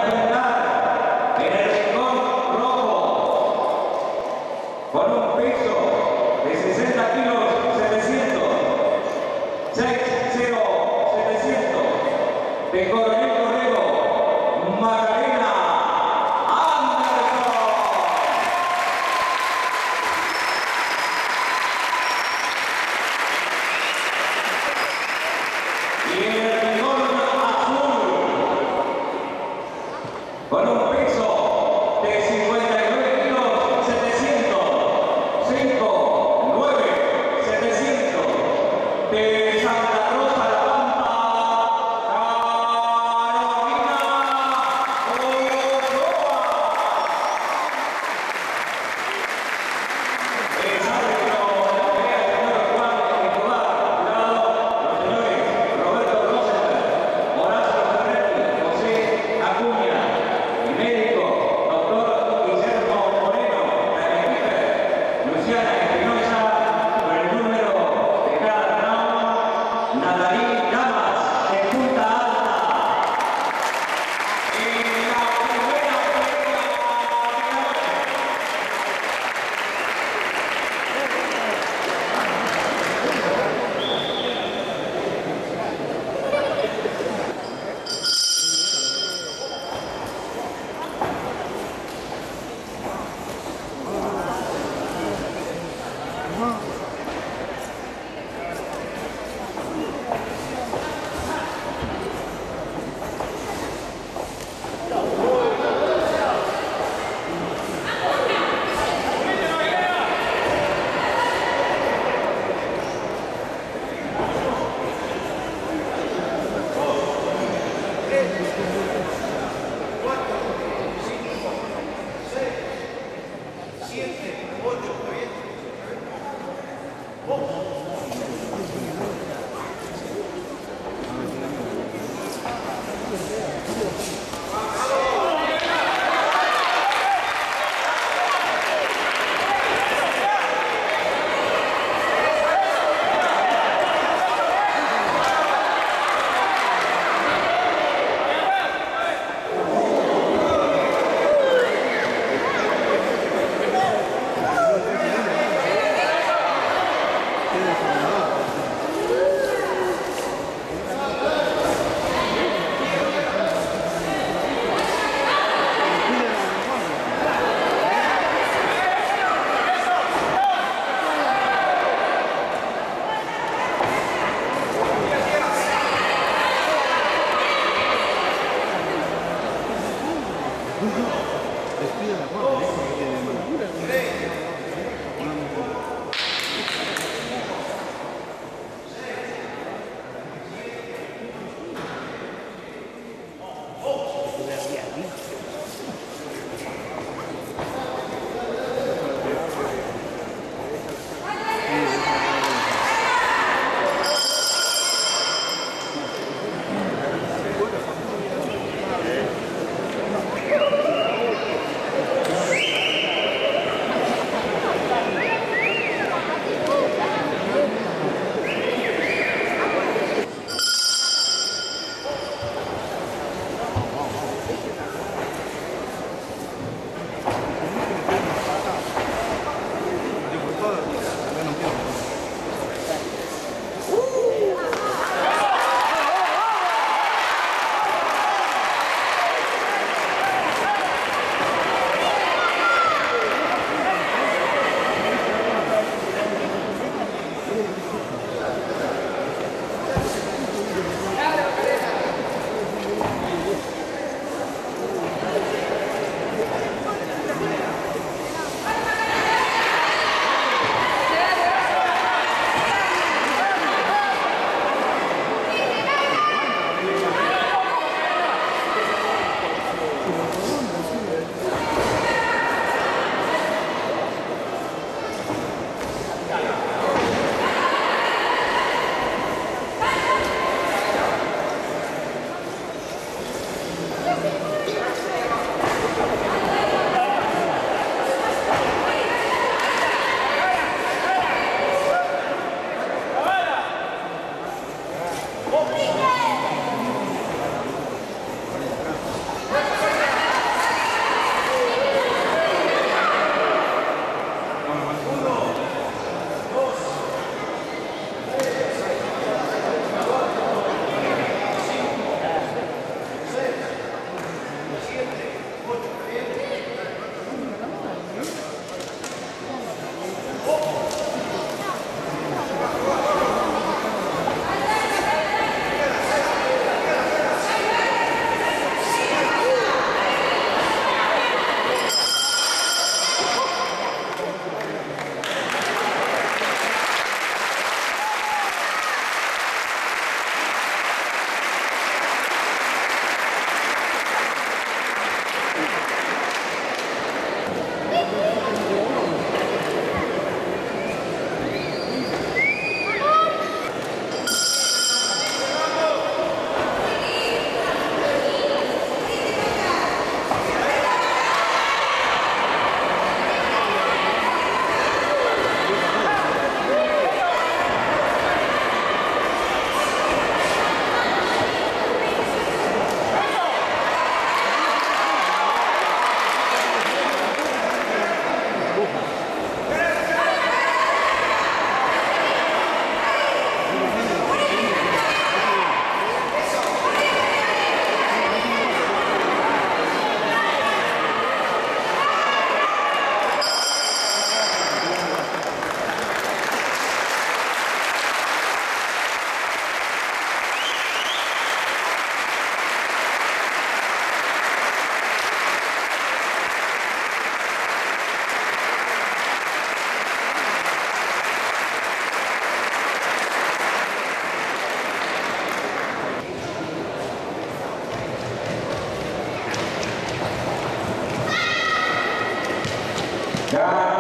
enfrentar en el rincón rojo con un peso de 60 kilos 700, 6-0-700, de Coronel Corrego, Macarena Anderson. Y en el rincón azul, con un peso de 59 kilos 700, 5-9-700, de Santa Rosa La Pampa, Carolina Ochoa. El árbitro de la pelea, señor Juan Escobar, jurado, los señores Roberto Rosenberg, Horacio Ferretti, José Acuña, el médico, doctor Guillermo Moreno, la Luciana Espinosa, con el número de cada round, Natalie Damas, de Punta Alta. En la primera pelea de la noche. Ganador.